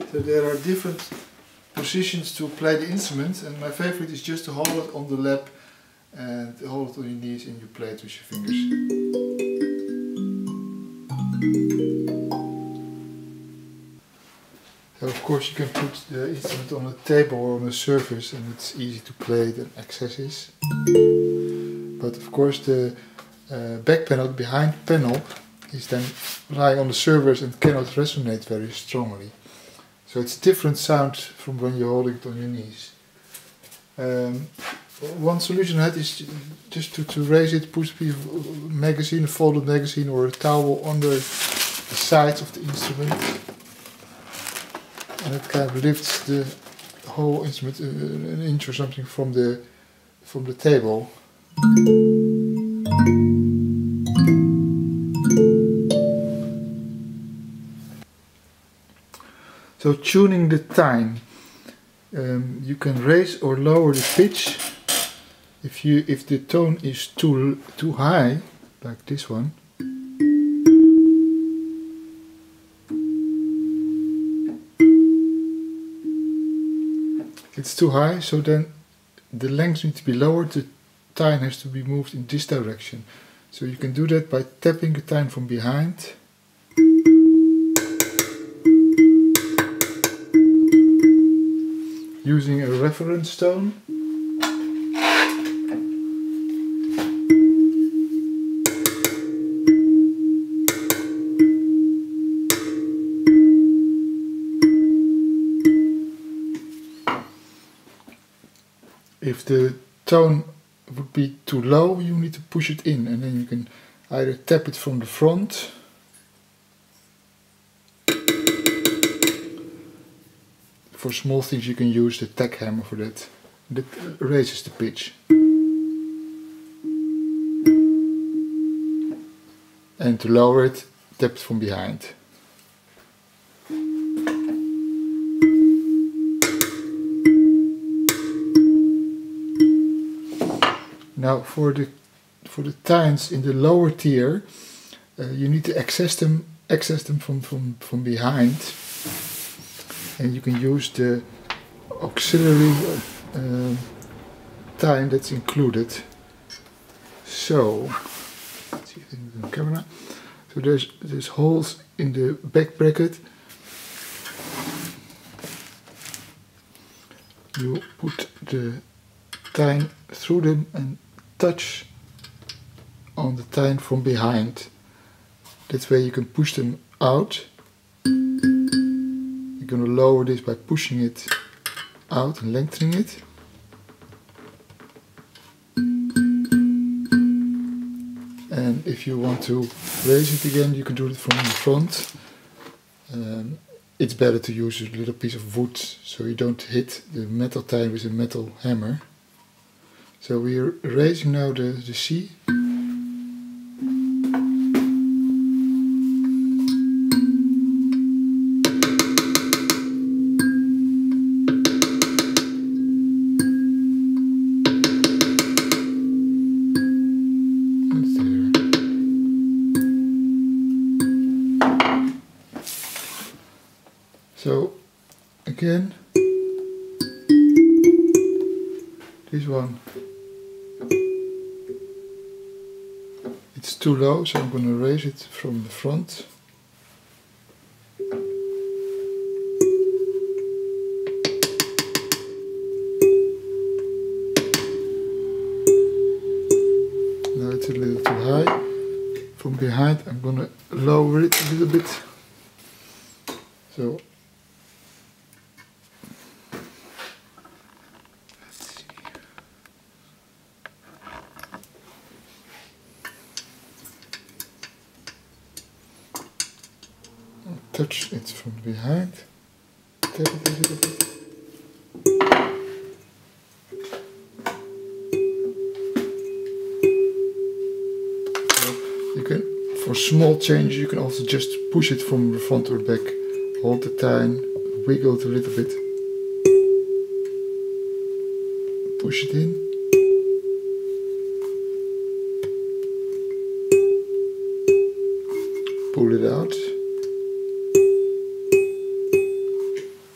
So there are different positions to play the instrument, and my favorite is just to hold it on the lap and hold it on your knees and you play it with your fingers. So of course you can put the instrument on a table or on a surface and it's easy to play it and access it. But of course the back panel, the behind panel, is then lying on the surface and cannot resonate very strongly. So it's different sound from when you're holding it on your knees. One solution I had is just to raise it, put a magazine, a folded magazine or a towel under the sides of the instrument. And it kind of lifts the whole instrument an inch or something from the table. So tuning the tine, you can raise or lower the pitch. If the tone is too high, like this one, it's too high, so then the length needs to be lowered, the tine has to be moved in this direction. So you can do that by tapping the tine from behind. Using a reference tone. If the tone would be too low, you need to push it in, and then you can either tap it from the front for small things. You can use the tack hammer for that. That raises the pitch. And to lower it, tap it from behind. Now for the tines in the lower tier, you need to access them from behind, and you can use the auxiliary tine that's included. So let's see if I can do the camera. So there's holes in the back bracket. You put the tine through them and touch on the tine from behind. That's where you can push them out. You're going to lower this by pushing it out and lengthening it. And if you want to raise it again, you can do it from the front. It's better to use a little piece of wood so you don't hit the metal tine with a metal hammer. So we're raising now the C. So again, this one, it's too low, so I'm going to raise it from the front. Now it's a little too high. From behind I'm going to lower it a little bit. So touch it from behind, tap it a little bit. You can, for small changes, you can also just push it from the front or back. Hold the tine, wiggle it a little bit, push it in. Pull it out.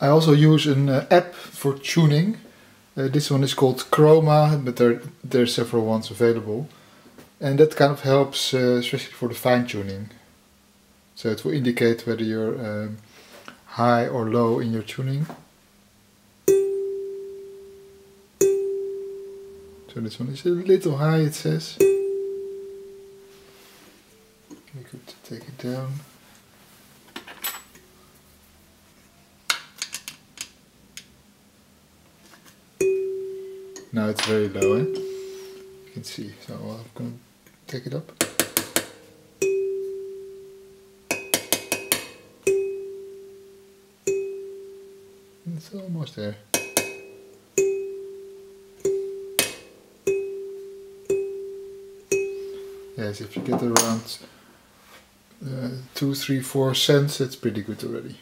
I also use an app for tuning. This one is called Chroma, but there are several ones available. And that kind of helps, especially for the fine tuning. So it will indicate whether you're high or low in your tuning. So this one is a little high, it says. We could take it down. Now it's very low, eh? You can see. So I'm going to take it up. It's almost there. Yes, if you get around 2, 3, 4 cents, that's pretty good already.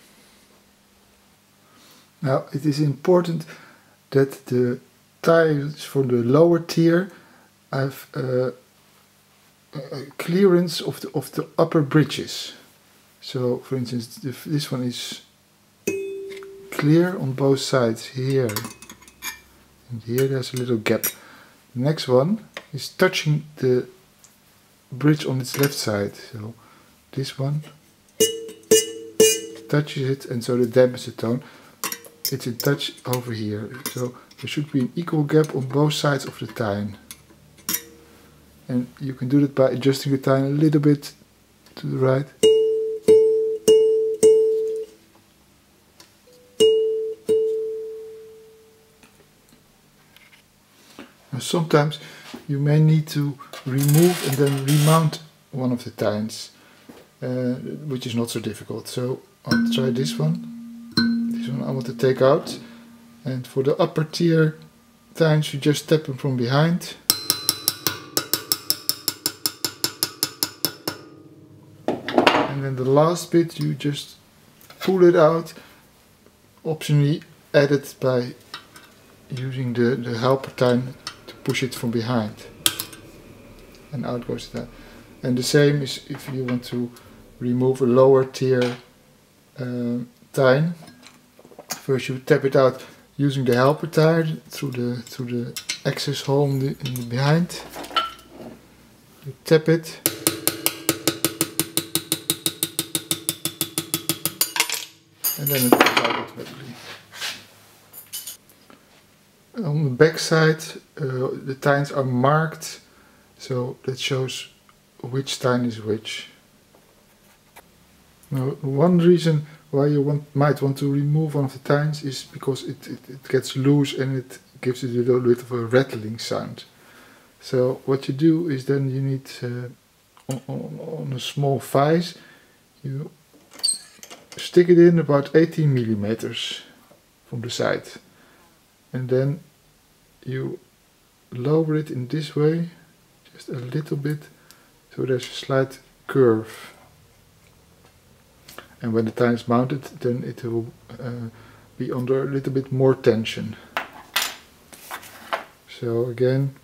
Now it is important that the tiles for the lower tier have a clearance of the upper bridges. So, for instance, this one is clear on both sides here, and here there's a little gap. The next one is touching the bridge on its left side, so this one touches it, and so it dampens the tone. It's in touch over here, so there should be an equal gap on both sides of the tine. And you can do that by adjusting the tine a little bit to the right. Now sometimes you may need to remove and then remount one of the tines, which is not so difficult. So I'll try this one. This one I want to take out, and for the upper tier tines you just tap them from behind. And then the last bit you just pull it out, optionally added by using the helper tine to push it from behind. And out goes that. And the same is if you want to remove a lower tier tine. First you tap it out using the helper tine through the access hole in the behind. You tap it. And then it comes out automatically. On the back side the tines are marked, so that shows which tine is which. Now, one reason why you might want to remove one of the tines is because it gets loose and it gives it a little bit of a rattling sound. So what you do is then you need on a small vise, you stick it in about 18 millimeters from the side, and then you lower it in this way, just a little bit, so there's a slight curve. And when the tine is mounted, then it will be under a little bit more tension. So again,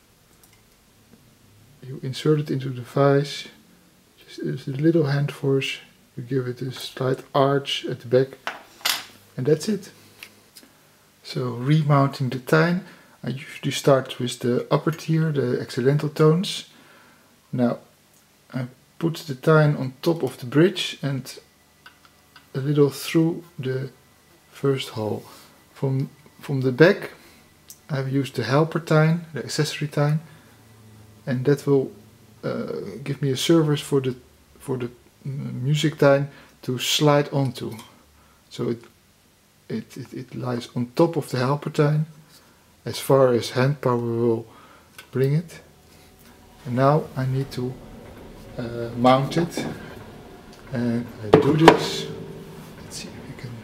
you insert it into the vise, just a little hand force, you give it a slight arch at the back, and that's it. So remounting the tine, I usually start with the upper tier, the accidental tones. Now I put the tine on top of the bridge and a little through the first hole. From the back I've used the helper tine, the accessory tine, and that will give me a surface for the music tine to slide onto. So it lies on top of the helper tine as far as hand power will bring it. And now I need to mount it, and I do this. Let's see if we can.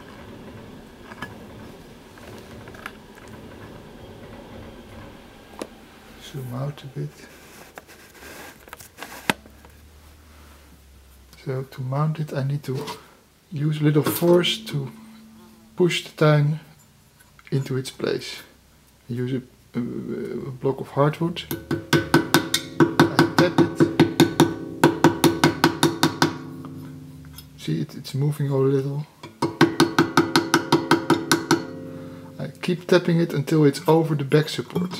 Zoom out a bit. So to mount it I need to use a little force to push the tine into its place. I use a block of hardwood. I tap it. See, it's moving a little. keep tapping it until it's over the back support,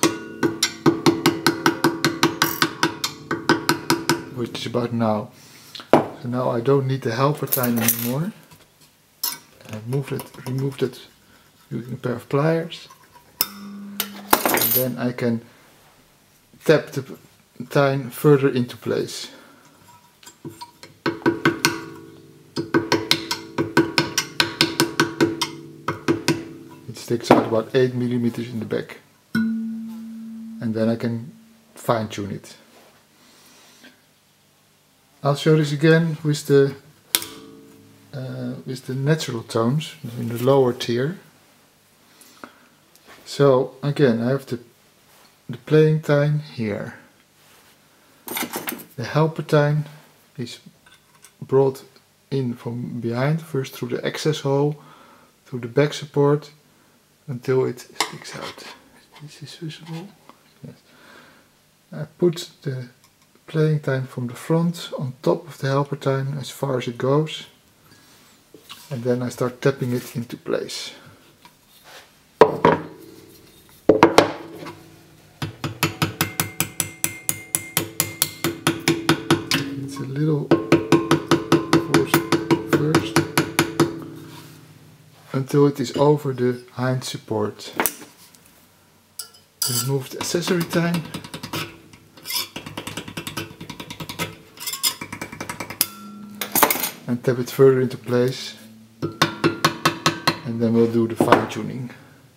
which is about now. So now I don't need the helper tine anymore. I remove that using a pair of pliers, and then I can tap the tine further into place. It sticks out about 8 mm in the back, and then I can fine tune it. I'll show this again with the natural tones in the lower tier. So again, I have the playing tine here. The helper tine is brought in from behind, first through the access hole, through the back support, until it sticks out. This is visible. Yes. I put the playing tine from the front on top of the helper tine as far as it goes, and then I start tapping it into place. It's a little force first until it is over the hind support. Remove the accessory tine. And tap it further into place, and then we'll do the fine tuning.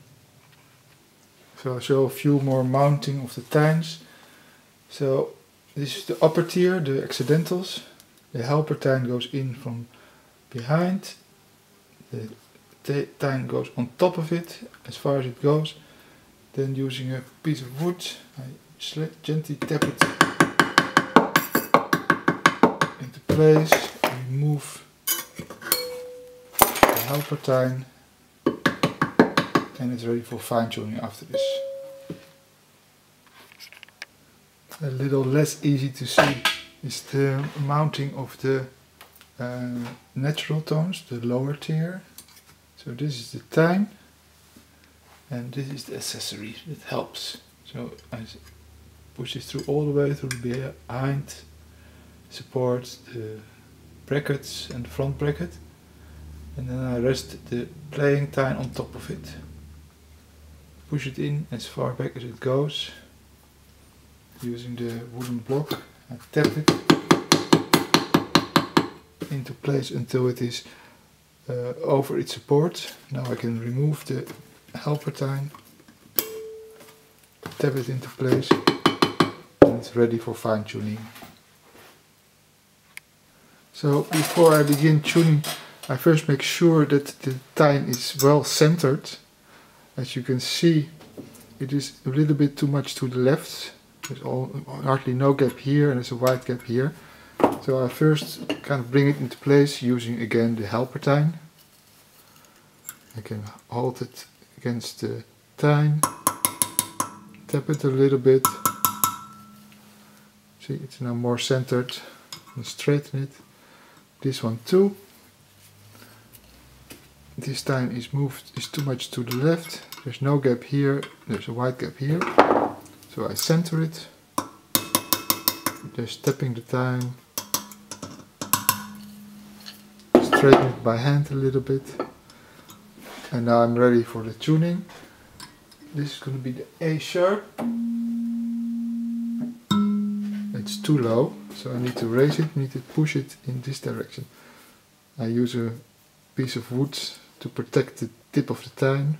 So I'll show a few more mounting of the tines. So this is the upper tier, the accidentals. The helper tine goes in from behind, the tine goes on top of it as far as it goes. Then using a piece of wood, I gently tap it into place. Remove the helper tine, and it's ready for fine tuning after this. A little less easy to see is the mounting of the natural tones, the lower tier. So this is the tine, and this is the accessory that helps. So I push this through all the way through the behind support, the brackets and the front bracket, and then I rest the playing tine on top of it. Push it in as far back as it goes using the wooden block. I tap it into place until it is over its support. Now I can remove the helper tine, tap it into place, and it's ready for fine tuning. So before I begin tuning, I first make sure that the tine is well centered. As you can see, it is a little bit too much to the left. There's hardly no gap here, and there's a wide gap here. So I first kind of bring it into place using again the helper tine. I can hold it against the tine, tap it a little bit. See, it's now more centered, and straighten it. This one too. This tine is too much to the left. There's no gap here, there's a wide gap here. So I center it. Just tapping the tine. Straighten it by hand a little bit. And now I'm ready for the tuning. This is going to be the A sharp. It's too low, so I need to raise it, need to push it in this direction. I use a piece of wood to protect the tip of the tine.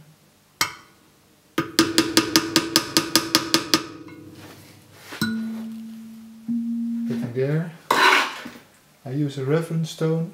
Getting there. I use a reference tone.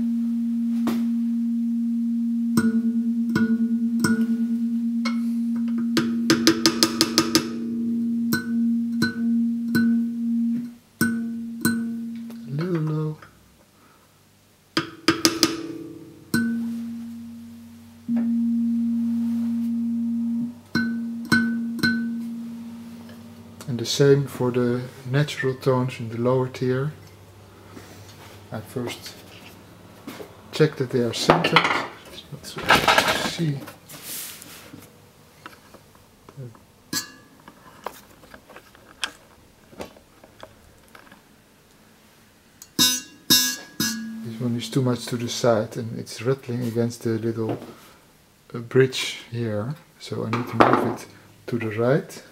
And the same for the natural tones in the lower tier. I first check that they are centered. It's not so easy to see. one is too much to the side and it's rattling against the little bridge here, so I need to move it to the right.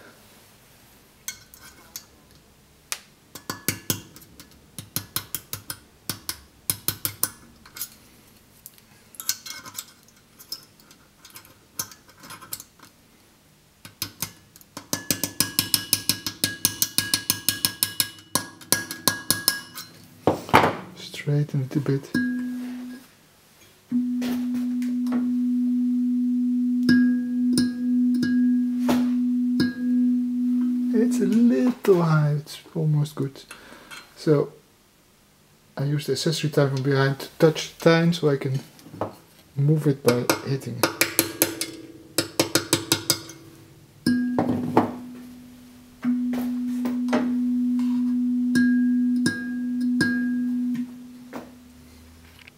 Straighten it a bit. It's a little high, it's almost good. So I use the accessory tie from behind to touch the tine so I can move it by hitting it.